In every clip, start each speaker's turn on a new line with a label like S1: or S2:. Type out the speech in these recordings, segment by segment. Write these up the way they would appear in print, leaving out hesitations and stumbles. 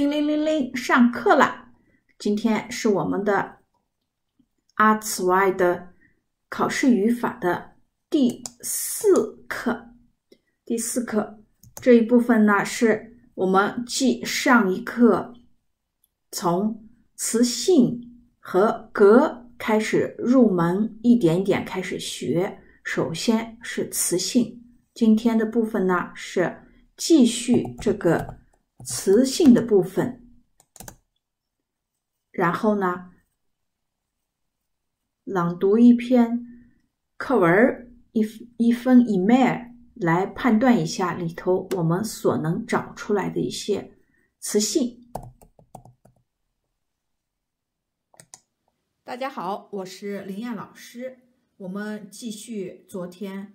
S1: 叮铃铃铃，上课了。今天是我们的 R2 的考试语法的第4课。第4课这一部分呢，是我们继上一课从词性和格开始入门，一点一点开始学。首先是词性，今天的部分呢是继续这个词性的部分，然后呢，朗读一篇课文一分一面来判断一下里头我们所能找出来的一些词性。大家好，我是林燕老师。我们继续是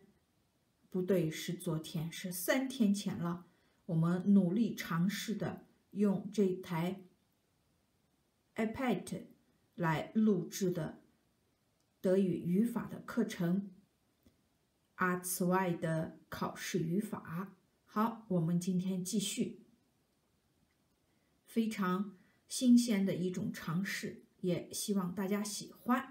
S1: 3天前了。我们努力尝试的用这台 iPad 来录制的德语语法的课程 R2 的考试语法。好，我们今天继续，非常新鲜的一种尝试，也希望大家喜欢。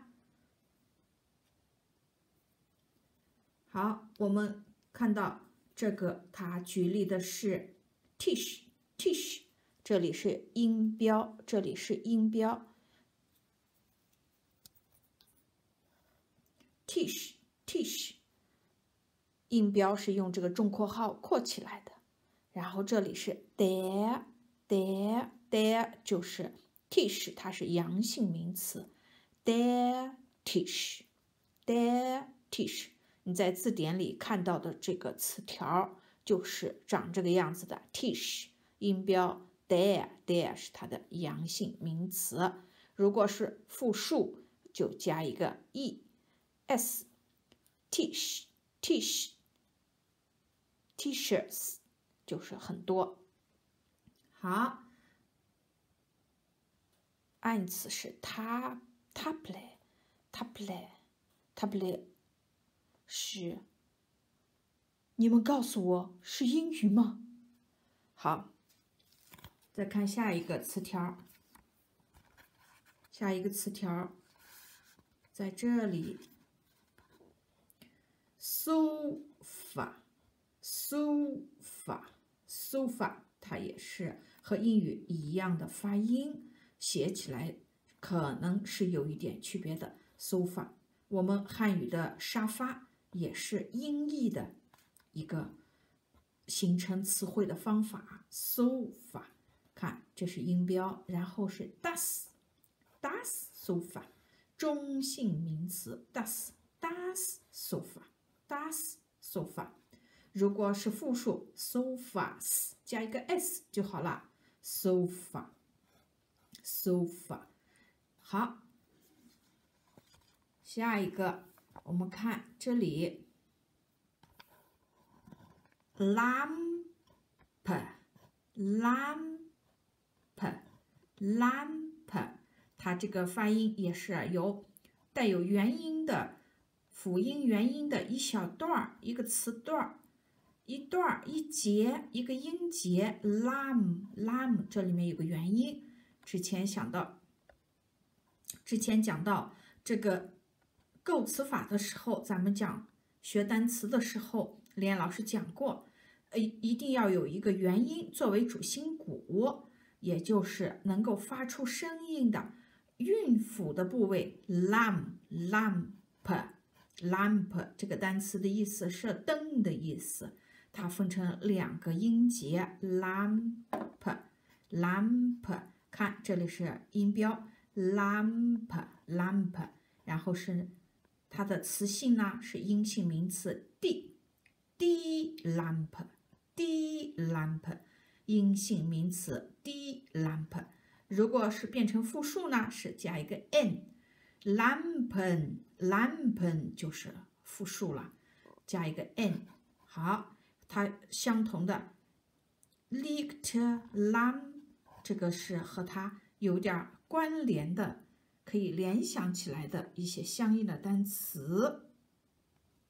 S1: 好，我们看到这个，它举例的是 Tisch， 这里是音标，这里是音标。Tisch， 音标是用这个重括号括起来的。然后这里是 der 就是 Tisch， 它是阳性名词。der Tisch， 你在字典里看到的这个词条就是长这个样子的。Tisch 音标 der 是它的阳性名词。如果是复数，就加一个 es。 Tischs 就是很多。好，暗词是 table 是，你们告诉我是英语吗？好，再看下一个词条。在这里 sofa 它也是和英语一样的发音，写起来可能是有一点区别的。sofa 我们汉语的沙发也是音译的一个形成词汇的方法。sofa 看，这是音标，然后是 das sofa 中性名词 das sofa。 如果是复数 sofas 加一个 s 就好了。 sofa。 好，下一个我们看这里 lamp 它这个发音也是带有元音的辅音元音的一小段一个词段一节一个音节 lam 这里面有个元音。之前讲到这个构词法的时候，咱们学单词的时候，连老师讲过，一定要有一个元音作为主心骨，也就是能够发出声音的韵辅的部位 lamp 这个单词的意思是灯的意思，它分成2个音节 lamp。 看这里是音标 lamp， 然后是它的词性呢是阴性名词 die lamp， 阴性名词 die lamp。 如果是变成复数呢，是加一个 n， lampen 就是复数了，加一个 n。 好，它相同的 liegt lamp， 这个是和它有点关联的，可以联想起来的一些相应的单词。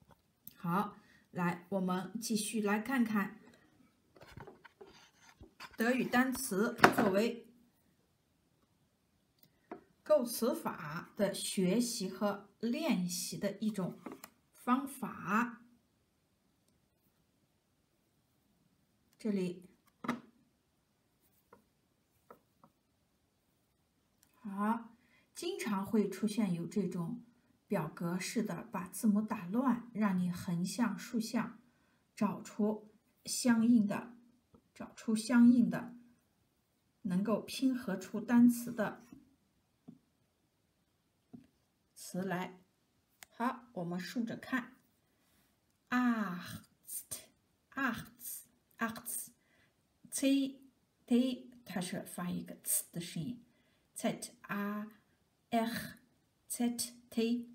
S1: 好，来，我们继续来看看德语单词作为构词法的学习和练习的一种方法。这里好，经常会出现有这种表格式的把字母打乱，让你横向、竖向找出相应的能够拼合出单词的词来。好，我们竖着看 ，acht， t 它是发一个 ц 的声音 ，z a h z t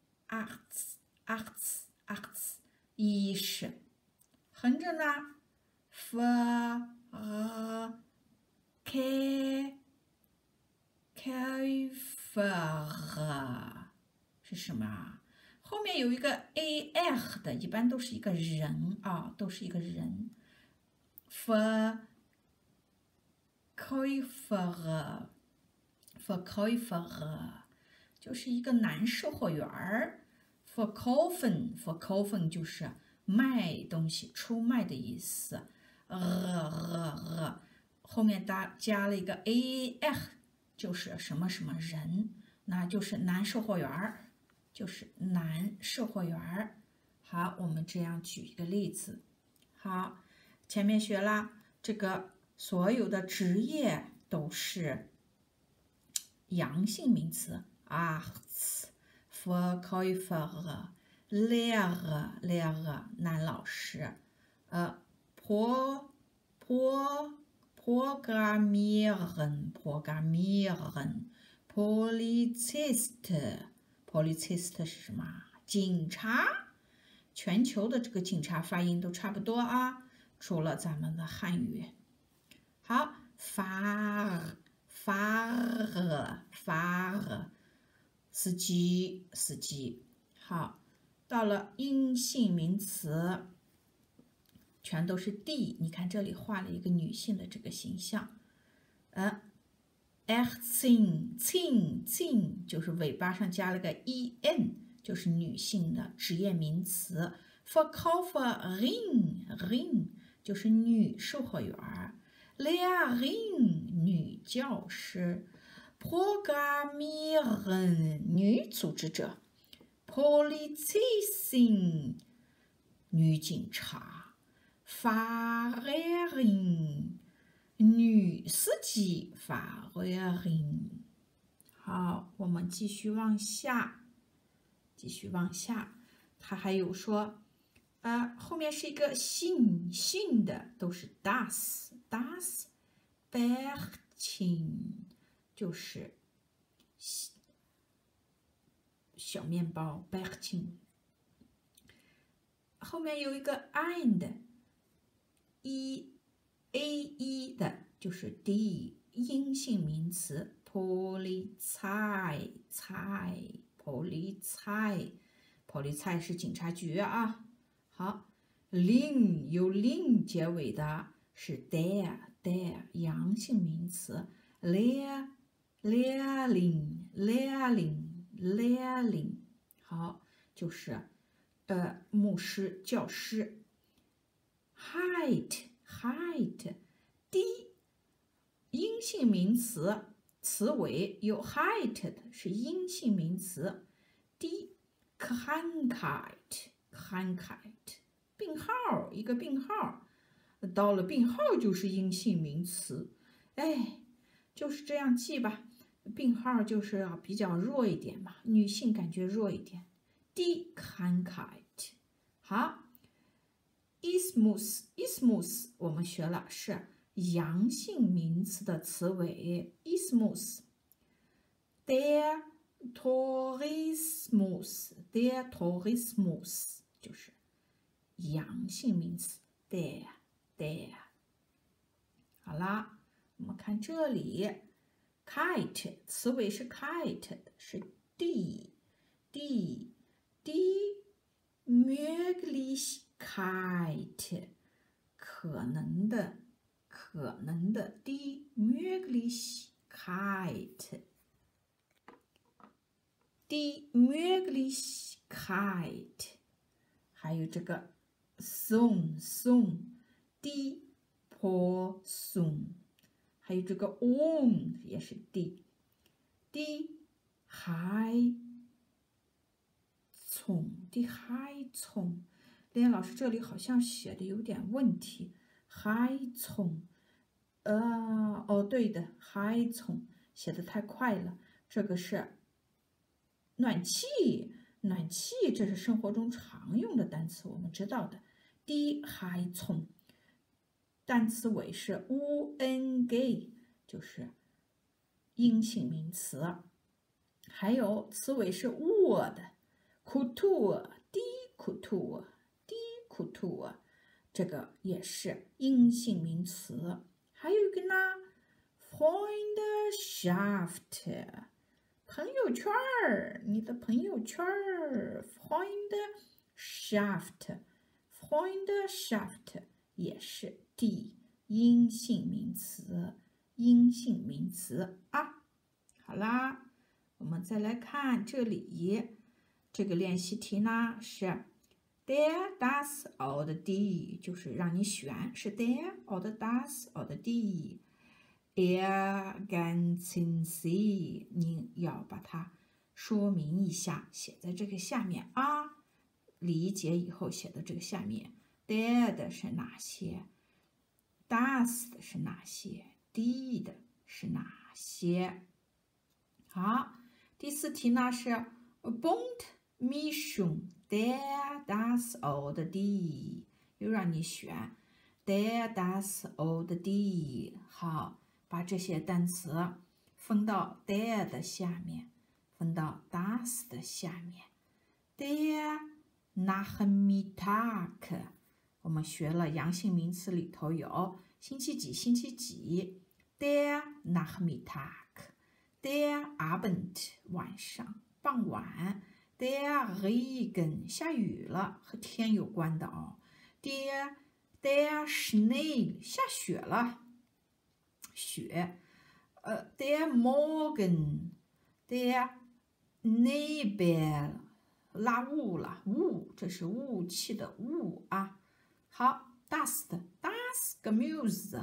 S1: acht 一是横着呢 f k f 是什么啊？后面有一个 a h 的，一般都是一个人啊，都是一个人。verkäufer 就是一个男售货员儿。verkaufen 就是卖东西、出卖的意思。后面加了一个 a， 就是什么什么人，那就是男售货员儿。好，我们这样举一个例子。好，前面学了这个所有的职业都是阳性名词 Arzt Verkäufer Lehrer 男老师Programmieren Polizist 是什么？警察。全球的这个警察发音都差不多啊，除了咱们的汉语。好 Fahrer 司机。好，到了阴性名词，全都是 d。你看这里画了一个女性的这个形象，Ärztin 就是尾巴上加了个 en， 就是女性的职业名词。Verkäuferin 就是女售货员。Lehrerin 女教师。Programmieren 女组织者。Polizistin 女警察。Fahrerin 女司机 Fahrerin。好，我们继续往下，它还有说后面是一个姓的，都是 das Bärchen 就是小面包 Bärchen。后面有一个 ein a 的，就是 d 阴性名词 Polizei 是警察局啊。好 ，lin 有 lin 结尾的是 der 阳性名词 Lehrling 好，就是牧师、教师。height d 阴性名词，词尾有 height 的是阴性名词。d Krankheit 病号，一个病号，到了病号就是阴性名词。就是这样记吧，病号就是要比较弱一点嘛，女性感觉弱一点。d Krankheit。好，Ismus 我们学了是阳性名词的词尾 Ismus。Der Tourismus 就是阳性名词 der。好啦，我们看这里 kite 词尾是 kite 是 d Möglichkeit 可可能的 die Möglichkeit。die Möglichkeit， 还有这个 die Person， 还有这个 也是 die Heizung， 连老师这里好像写的有点问题 Heizung， 对的 Heizung 写的太快了，这个是暖气，这是生活中常用的单词，我们知道的。die Heizung， 单词尾是 ung， 就是阴性名词。还有词尾是 的 Kultur， die Kultur， 这个也是阴性名词。还有一个呢 Freundschaft， 朋友圈儿，你的朋友圈儿 Freundschaft 也是 die 阴性名词啊。好啦，我们再来看这里，这个练习题呢是 der das oder die， 就是让你选是 der oder das oder die。ergänzen Sie， 你要把它说明一下，写在这个下面啊。理解以后写到这个下面 ，der 的是哪些 ，das 的是哪些 ，die 的是哪些？好，第4题呢是 Bunt-Mischung der das oder die， 又让你选 der das oder die。好。把这些单词分到 der 的下面，分到 das 的下面。der Nachmittag， 我们学了阳性名词里头有星期几星期几 der Nachmittag。der Abend， 晚上傍晚 der Regen， 下雨了，和天有关的哦。der Schnee， 下雪了。雪，der Morgen， der Nebel， 拉雾了，雾，这是雾气的雾啊。好 ，das Gemüse，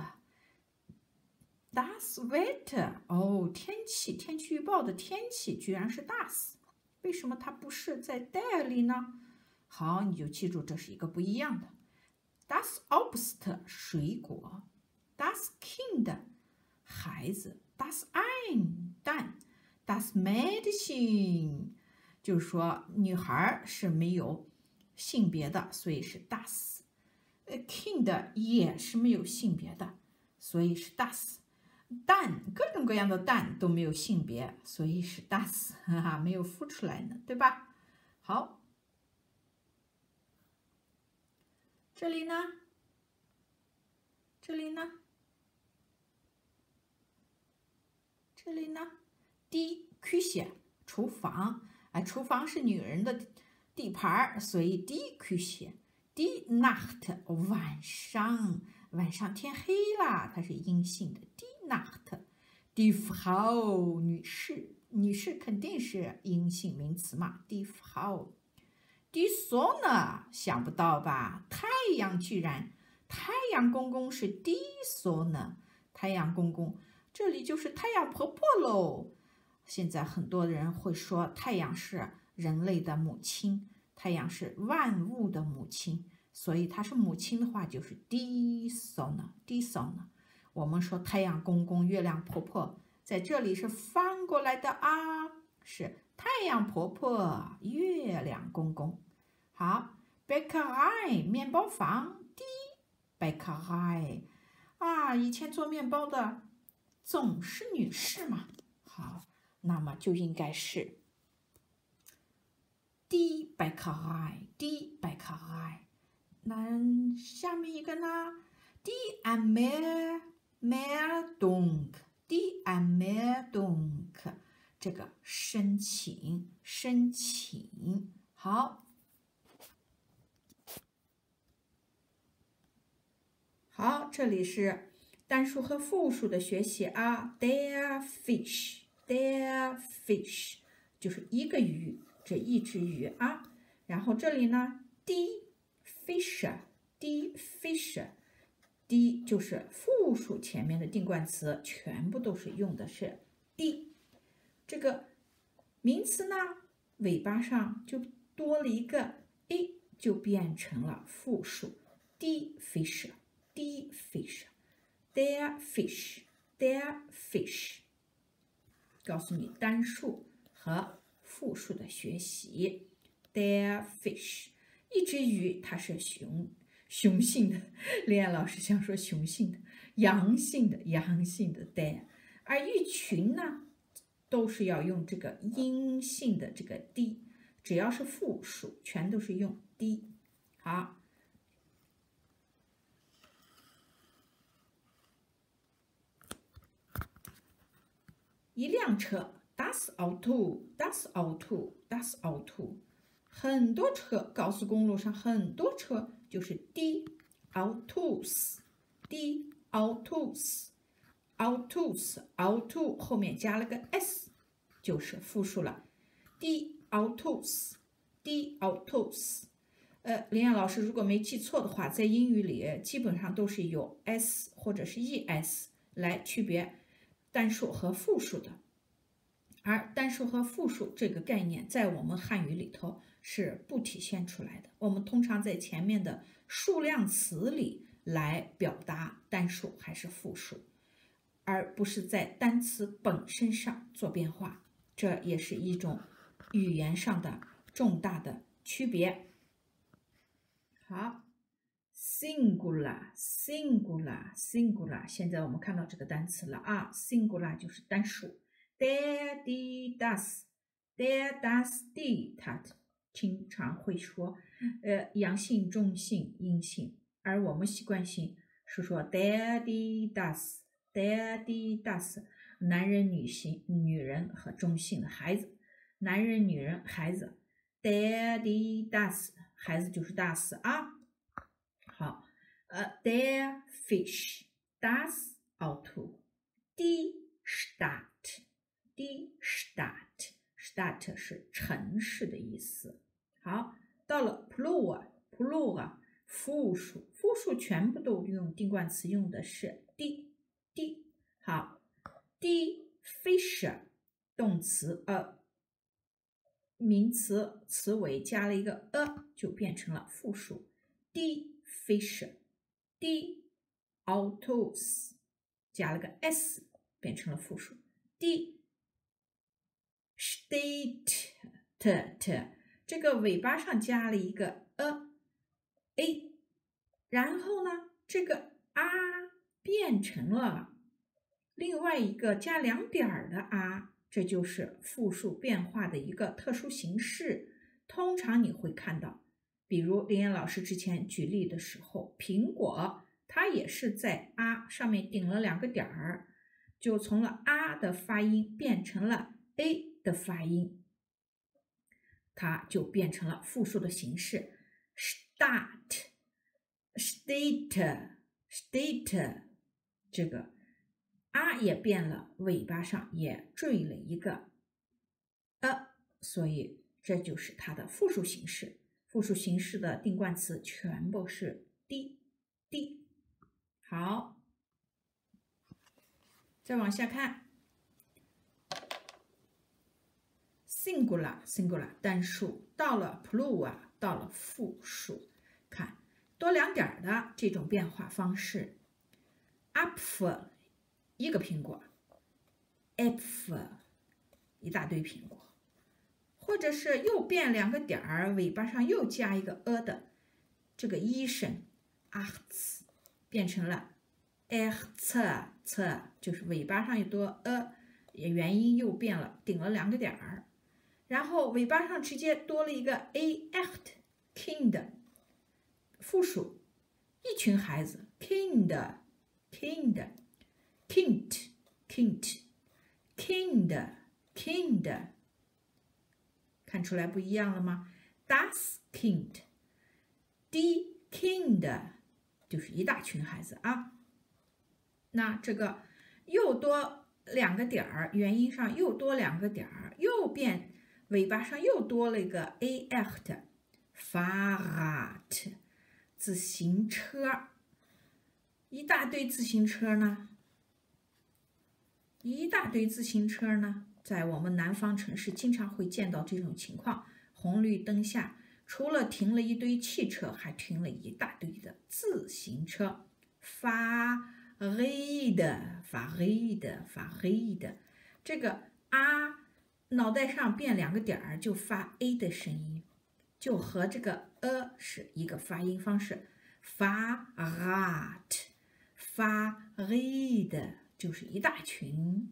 S1: das Wetter， 天气预报的天气居然是 das， 为什么它不是在 der 里呢？好，你就记住这是一个不一样的。das Obst， 水果 ，das Kind，孩子 ，das ein 蛋 ，das Mädchen 就是说女孩是没有性别的，所以是 das。Kind 也是没有性别的，所以是 das。蛋，各种各样的蛋都没有性别，所以是 das， 哈哈，没有孵出来呢，对吧？好，这里呢？这里呢 ，die Küche 厨房，厨房是女人的地盘，所以 die Küche。die Nacht 晚上天黑了，它是阴性的 die Nacht。die Frau 女士肯定是阴性名词嘛 die Frau。die Sonne 想不到吧？太阳公公是 die Sonne， 太阳公公。这里就是太阳婆婆喽。现在很多人会说太阳是人类的母亲，太阳是万物的母亲，所以它是母亲的话就是 die Sonne。我们说太阳公公、月亮婆婆，在这里是翻过来的啊，是太阳婆婆、月亮公公。好 ，Bäckerei 面包房 die Bäckerei 啊，以前做面包的。总是女士嘛，好，那么就应该是 die Bäckerei。那下面一个呢 die Anmeldung， 这个申请，好，这里是单数和复数的学习啊 ，their fish，their fish 就是一个鱼，这一只鱼啊。然后这里呢 ，the fisher，the fisher，the 就是复数前面的定冠词，全部都是用的是 the。这个名词呢，尾巴上就多了一个 a， 就变成了复数 the fisher，the fisher。Their fish，their fish， 告诉你单数和复数的学习。Their fish， 一只鱼它是雄性的，丽安老师想说雄性的，阳性的 their， 而一群呢都是要用这个阴性的这个 the， 只要是复数全都是用 the。好。一辆车 ，das Auto，das Auto，das Auto， 很多车，高速公路上很多车就是 die Autos，die Autos，Autos，Auto 后面加了个 s， 就是复数了 ，die Autos，die Autos。林阳老师如果没记错的话，在英语里基本上都是有 s 或者是 es 来区别单数和复数的，而单数和复数这个概念在我们汉语里头是不体现出来的。我们通常在前面的数量词里来表达单数还是复数，而不是在单词本身上做变化。这也是一种语言上的重大的区别。好。Singular， 现在我们看到这个单词了啊 ，singular 就是单数。Der, die, das， der, das, die， 它经常会说，阳性、中性、阴性，而我们习惯性是说 der, die, das， der, die, das， 男人、女人和中性的孩子，男人、女人、孩子 der, die, das， 孩子就是 das 啊。好，der Fish， das Auto， die Stadt，die Stadt 是城市的意思。好，到了 plural 复数全部都用定冠词，用的是 die。好 ，die Fisher 动词名词词尾加了一个就变成了复数 die Fisher。Die Autos 加了个 s 变成了复数 Die Stadt， 这个尾巴上加了一个 a， 然后呢这个 r 变成了另外一个加两点的 r， 这就是复数变化的一个特殊形式。通常你会看到，比如林岩老师之前举例的时候，苹果它也是在 r 上面顶了两个点儿，就从了 r 的发音变成了 a 的发音，它就变成了复数的形式 State， 这个 r 也变了，尾巴上也缀了一个所以这就是它的复数形式。复数形式的定冠词全部是 die。好，再往下看 singular 单数，到了 plural 到了复数，看多两点的这种变化方式 Apfel 一个苹果 Apfel 一大堆苹果，或者是又变两个点儿，尾巴上又加一个的这个医生 Arzt 变成了 Erz， 就是尾巴上有多元音又变了，顶了两个点儿，然后尾巴上直接多了一个 Echt Kind 复数，一群孩子 Kind， 看出来不一样了吗？ Das Kind， Die Kinder 就是一大群孩子啊。 那这个又多2个点儿，元音上又多2个点儿，又变尾巴上又多了一个 Fahrrad 自行车，一大堆自行车呢，在我们南方城市经常会见到这种情况。红绿灯下，除了停了一堆汽车，还停了一大堆的自行车。Fahrrad，这个脑袋上变2个点儿就发 a 的声音，就和这个是一个发音方式。Fahrrad 就是一大群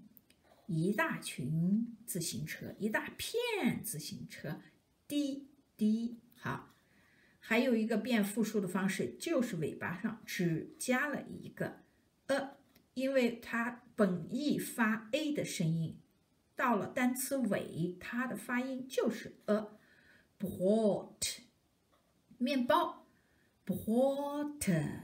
S1: 自行车，一大片自行车。好，还有一个变复数的方式，就是尾巴上只加了一个因为它本意发 a 的声音，到了单词尾，它的发音就是 Brot 面包 Brot，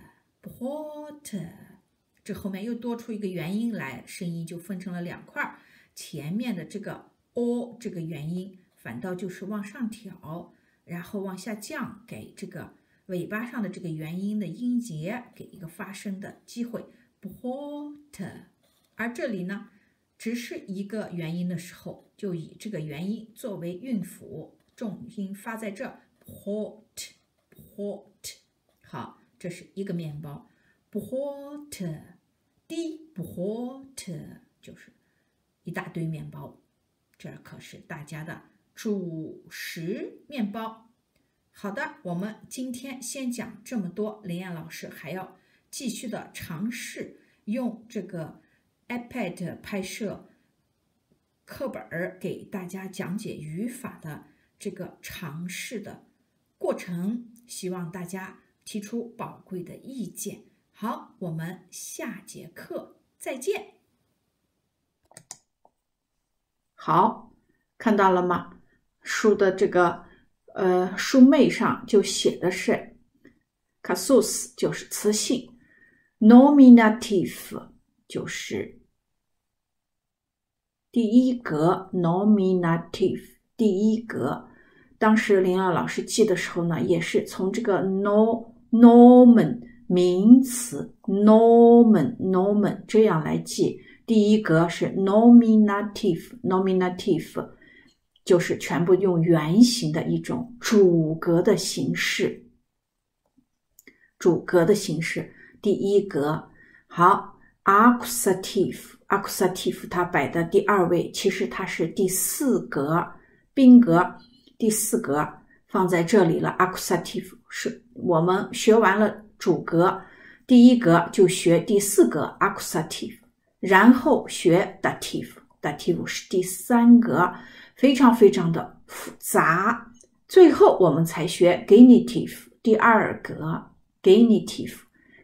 S1: 这后面又多出一个元音来，声音就分成了2块，前面的这个 o 这个元音反倒就是往上挑，然后往下降，给这个尾巴上的这个元音的音节给一个发声的机会 Brot。 而这里呢，只是一个元音的时候，就以这个元音作为韵符，重音发在这 Brot。 好，这是一个面包 Brot， 就是一大堆面包，这可是大家的主食面包。好的，我们今天先讲这么多，林燕老师还要继续的尝试用这个 iPad 拍摄课本给大家讲解语法的这个尝试的过程，希望大家提出宝贵的意见。好，我们下节课再见。好，看到了吗？书的这个书妹上就写的是 casus 就是词性， nominative 就是第一格 nominative 第一格。当时林老师记的时候呢，也是从这个 nomen 名词 nomen 这样来记。第一格是 nominative 就是全部用原形的一种主格的形式，第一格。好， accusative 它摆的第2位，其实它是第4格，宾格第4格放在这里了。 accusative 是我们学完了主格第一格，就学第4格 accusative， 然后学 dative 是第3格，非常非常的复杂。最后我们才学 genitive 第2格 genitive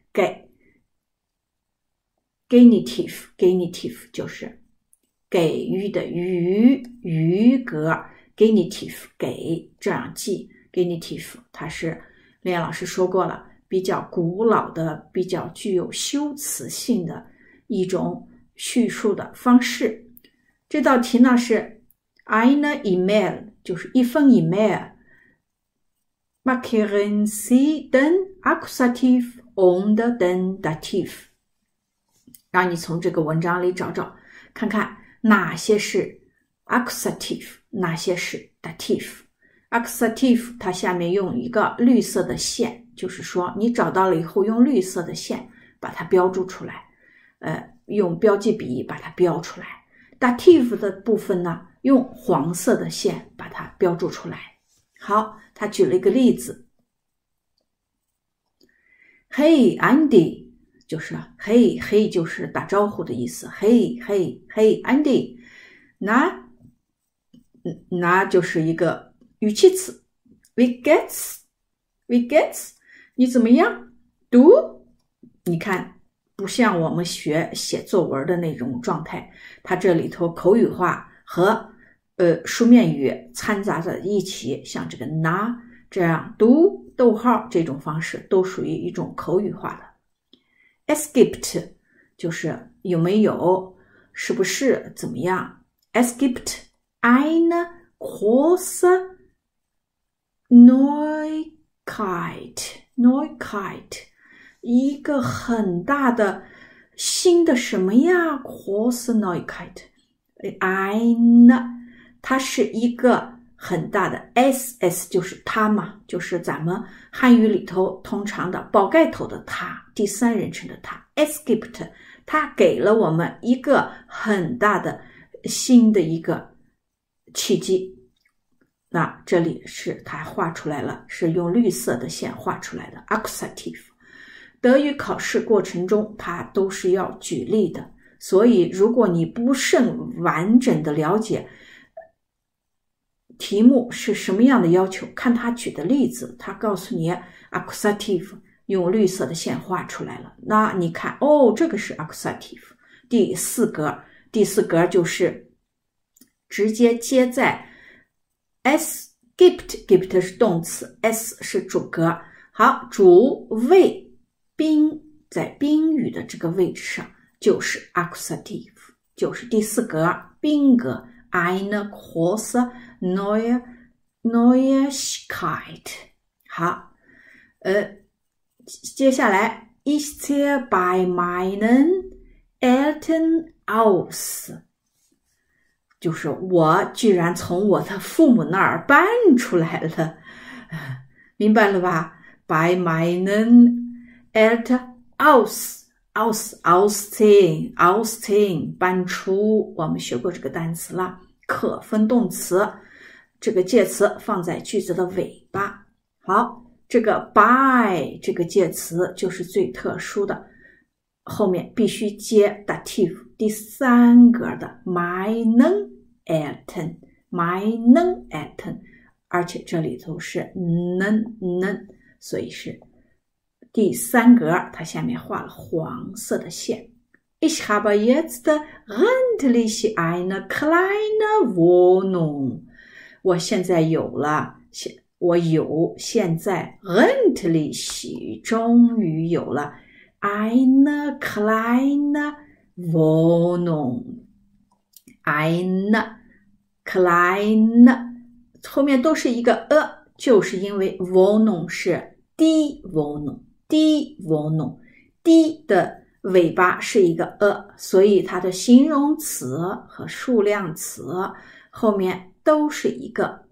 S1: 就是给予的予格 genitive 给，这样记 genitive 它是林燕老师说过了，比较古老的，比较具有修辞性的一种叙述的方式。这道题呢是 eine E-Mail 就是一封 E-Mail， markieren Sie den Accusativ und den Dativ， 让你从这个文章里找找看看哪些是 Accusative， 哪些是 Dativ。 Accusative 它下面用一个绿色的线，就是说你找到了以后用绿色的线把它标注出来，用标记笔把它标出来。Dative 的部分呢，用黄色的线把它标注出来。好，他举了一个例子 Hey Andy， 就是嘿就是打招呼的意思， Hey Andy， 那就是一个语气词 Wie geht's， 你怎么样？ Du， 你看不像我们学写作文的那种状态，它这里头口语化和书面语掺杂在一起，像这个那这样读逗号这种方式都属于一种口语化的。Es gibt 就是有没有，是不是，怎么样。Es gibt eine große Neuigkeit， 一个很大的新的什么呀 große Neuigkeit， eine 它是一个很大的 SS 就是它嘛，就是咱们汉语里头通常的宝盖头的它，第三人称的它。Es gibt 它给了我们一个很大的新的一个契机。那这里是它画出来了，是用绿色的线画出来的 accusative。 德语考试过程中它都是要举例的，所以如果你不甚完整的了解题目是什么样的要求，看他举的例子，他告诉你 accusative 用绿色的线画出来了，那你看这个是 accusative。 第四格就是直接接在 es gibt 是动词， s 是主格。好，主谓宾在宾语的这个位置上就是 accusative， 就是第四格宾格 eine große Neuigkeit。 好，接下来 ich ziehe bei meinen Eltern aus， 就是我居然从我的父母那儿搬出来了，明白了吧？ bei meinen Eltern ausziehen 搬出，我们学过这个单词了。可分动词，这个介词放在句子的尾巴。好，这个 by 这个介词就是最特殊的，后面必须接 dative， 第三格的 meinen Eltern， 而且这里头是 nen， 所以是第三格，它下面画了黄色的线。Ich habe jetzt endlich eine kleine Wohnung。 我现在现在 endlich 终于有了 eine kleine Wohnung， eine kleine 后面都是一个就是因为 Wohnung 是 die Wohnung， die 的尾巴是一个所以它的形容词和数量词后面都是一个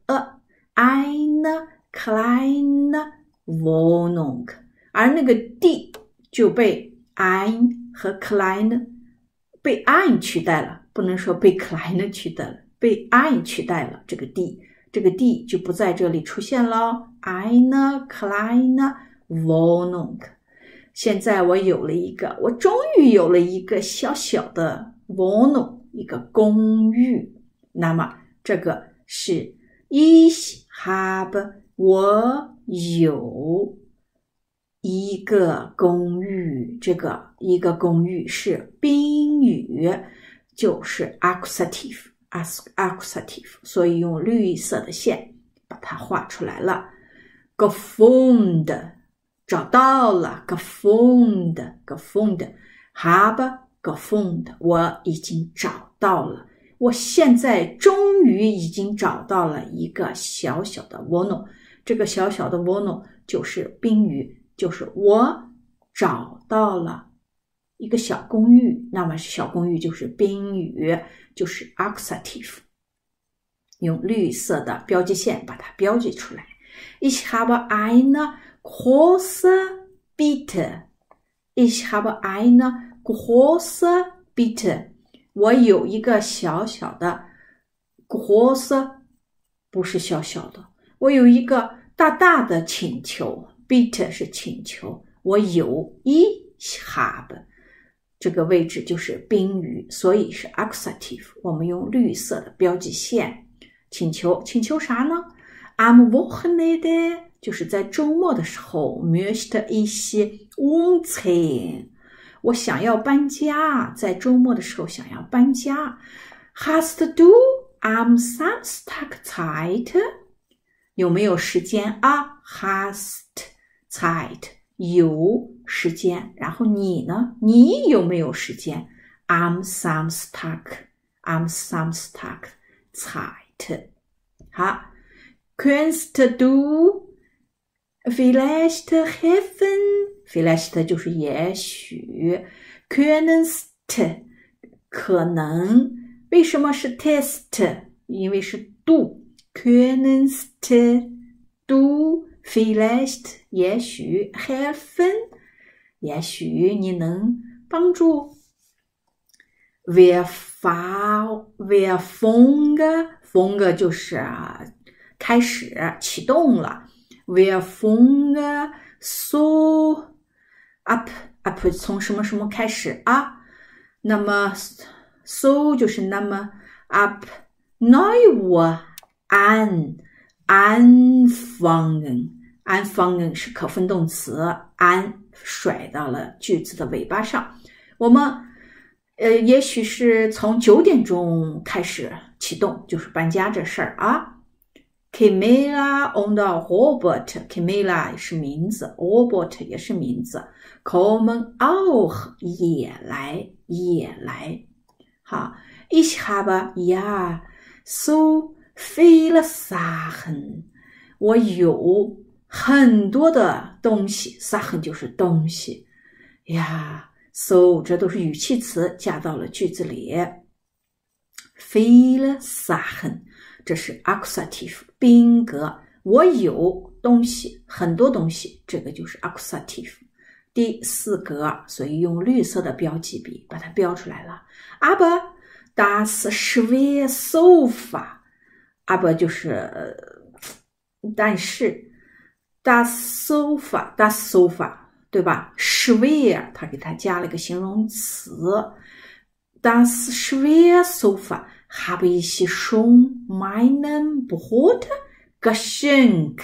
S1: eine kleine Wohnung， 而那个 die 就被 ein 和 kleine 被 ein 取代了，不能说被 kleine 取代了，被 ein 取代了，这个 die 就不在这里出现了 eine kleine Wohnung。现在我终于有了一个小小的 Wohnung， 一个公寓。那么这个是 ich habe， 我有一个公寓，这个一个公寓是宾语，就是 accusative， 所以用绿色的线把它画出来了。 gefunden找到了 gefunden habe gefunden 我已经找到了，我现在终于已经找到了一个小小的 Wohnung， 这个小小的 Wohnung 就是宾语，就是我找到了一个小公寓，那么小公寓就是宾语，就是 accusative， 用绿色的标记线把它标记出来。 Ich habe eine große Bitte， Ich habe eine große Bitte， 我有一个小小的 große 不是小小的，我有一个大大的请求， Bitte 是请求，我有 Ich habe 这个位置就是宾语，所以是 accusative， 我们用绿色的标记线。请求啥呢？ Am Wochenende 就是在周末的时候 möchte ich umziehen， 我想要搬家，在周末的时候想要搬家。 Hast du am Samstag Zeit？ 有没有时间啊？ Hast Zeit 有时间，然后你呢？你有没有时间 ？Am Samstag, am Samstag Zeit。好 ，Kannst du vielleicht helfen？vielleicht 就是也许 ，Kannst 可能。为什么是 test？ 因为是 do。Kannst du vielleicht 也许 helfen？ 也许你能帮助。Wir fangen 就是开始启动了。Wir fangen so up 从什么什么开始啊？那么 so 就是那么 up 9 Uhr anfangen 是可分动词 an 甩到了句子的尾巴上。我们也许是从9点钟开始启动，就是搬家这事儿啊。Camilla und Robert Camilla 是名字 Robert 也是名字 kommen auch 也来好 Ich habe ja so viele Sachen 我有很多的东西 Sachen 就是东西呀So 这都是语气词加到了句子里 viele Sachen 这是 accusative 宾格我有东西很多东西这个就是 accusative 第4格所以用绿色的标记笔把它标出来了 aber das schwere Sofa aber 就是但是 das Sofa对吧 schwer 它给它加了一个形容词 das schwere Sofa habe ich schon meinen Bruder geschenkt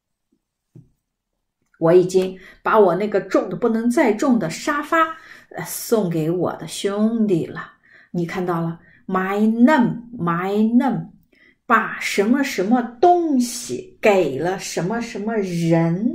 S1: 我已经把我那个重的不能再重的沙发送给我的兄弟了你看到了 meinen 把什么什么东西给了什么什么人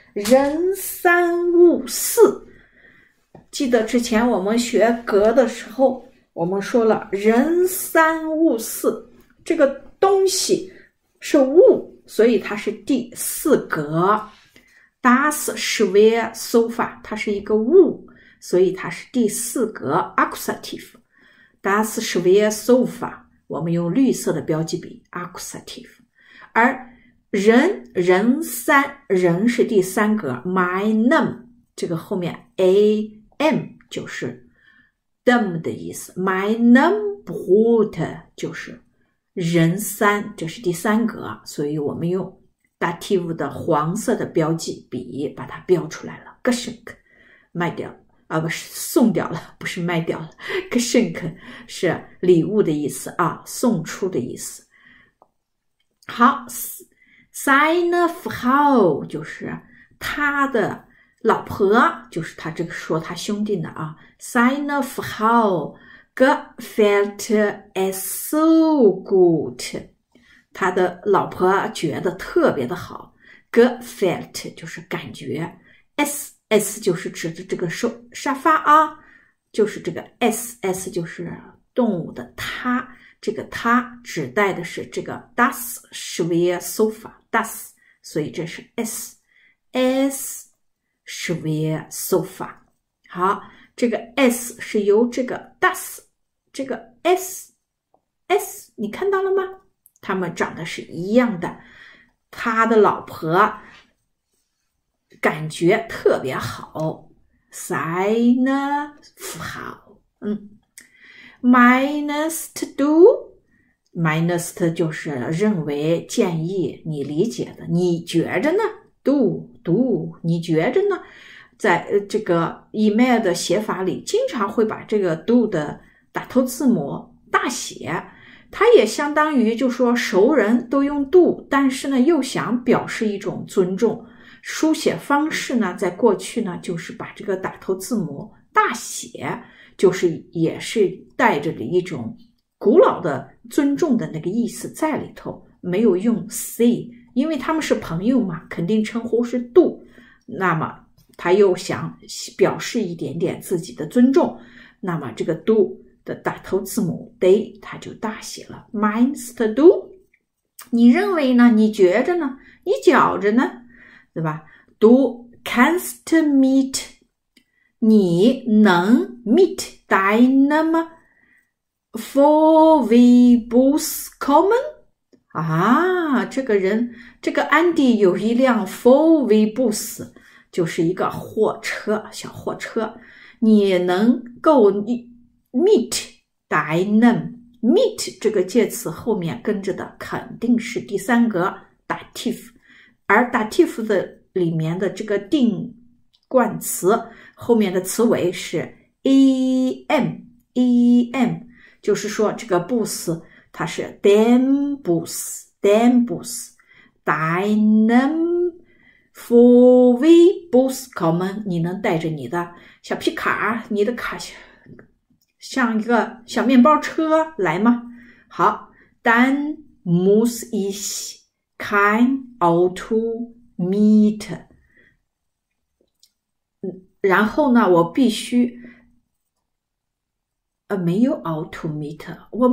S1: 3物4记得之前我们学格的时候我们说了人3物4这个东西是物所以它是第4格 Das schwere Sofa 它是一个物所以它是第4格 accusative Das schwere Sofa 我们用绿色的标记笔 accusative 而人3人是第3格 meinem 这个后面 am 就是them 的意思 meinem Bruder 就是人3这是第3格所以我们用 dative 的黄色的标记笔把它标出来了 geschenk 卖掉不是送掉了不是卖掉了 geschenk 是礼物的意思啊送出的意思好 seine Frau 就是他的老婆就是他这个说他兄弟呢啊 seine Frau gefällt es so gut 他的老婆觉得特别的好 gefällt 就是感觉 s 就是指的这个沙发啊就是这个 s 就是动物的它这个它指代的是这个 das schwere Sofa das 所以这是 s schwere Sofa 好这个 s 是由这个 das 这个 s 你看到了吗他们长得是一样的他的老婆感觉特别好 seine Frau meinst du meinst 就是认为建议你理解的你觉着呢 do 你觉着呢在这个 email 的写法里经常会把这个 do 的打头字母大写它也相当于就说熟人都用 do 但是呢又想表示一种尊重书写方式呢在过去呢就是把这个打头字母大写就是也是带着一种古老的尊重的那个意思在里头没有用 say 因为他们是朋友嘛肯定称呼是 do 那么他又想表示一点点自己的尊重，那么这个 do 的打头字母 they 他就大写了。 Meinst du？ 你认为呢？你觉着呢？你觉着呢？对吧？ Du kannst mit， 你能 mit deinem VW-Bus kommen？ 啊，这个人，这个安迪有一辆 VW-Bus， 就是一个货车，小货车。你能够 meet deinem meet 这个介词后面跟着的肯定是第三格 dative， 而 dative 的里面的这个定冠词后面的词尾是 em， 就是说这个 bus 它是 dem bus deinem VW-Bus kommen， 你能带着你的小皮卡，你的卡像一个小面包车来吗？好， dann muss ich kein Auto mieten， 然后呢，我必须没有 Auto mieten， 我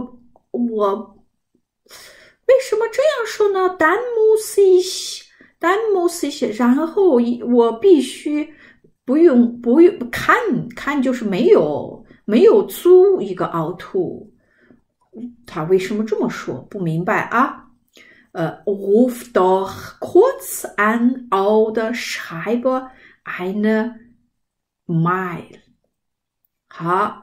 S1: 为什么这样说呢？ dann muss ich， 然后我必须不用看就是没有租一个 Auto， 他为什么这么说？不明白啊。Ruf doch kurz an oder schreibe eine Mail。 好，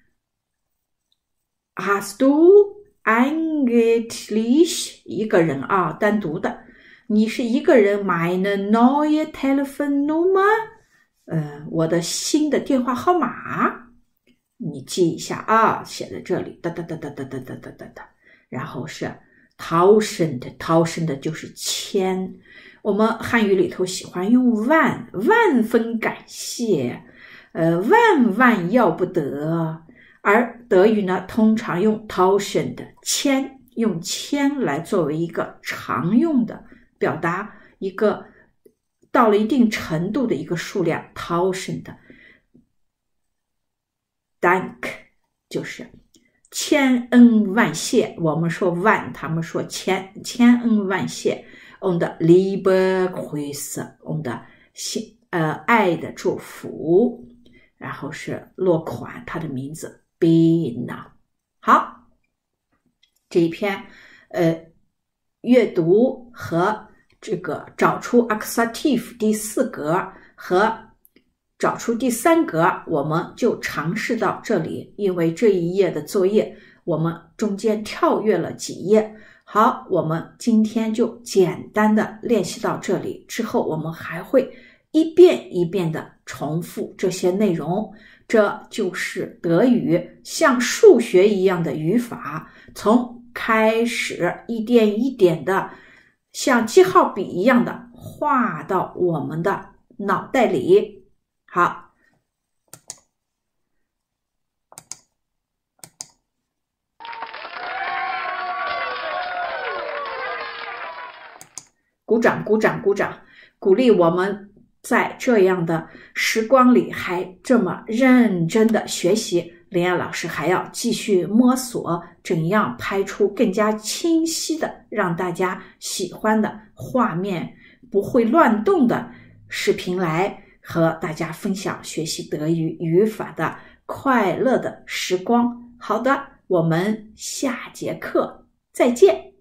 S1: Hast du eigentlich 一个人啊，单独的，你是一个人 meine neue Telefonnummer， 我的新的电话号码，你记一下啊，写在这里，哒哒哒哒哒哒哒哒哒哒，然后是 tausend 就是千，我们汉语里头喜欢用万分感谢，万要不得，而德语呢通常用 tausend 千，用千来作为一个常用的表达一个到了一定程度的一个数量 tausend。 Dank 就是千恩万谢，我们说万，他们说千恩万谢。Und liebe Grüße， und 爱的祝福，然后是落款，他的名字 Bina。 好，这一篇阅读和这个找出 accusative 第4格和找出第3格，我们就尝试到这里，因为这一页的作业我们中间跳跃了几页。好，我们今天就简单的练习到这里，之后我们还会一遍一遍的重复这些内容。这就是德语像数学一样的语法，从开始一点一点的像记号笔一样的画到我们的脑袋里。好，鼓掌鼓掌鼓掌，鼓励我们在这样的时光里还这么认真的学习。林安老师还要继续摸索怎样拍出更加清晰的让大家喜欢的画面，不会乱动的视频来和大家分享学习德语语法的快乐的时光。好的，我们下节课再见。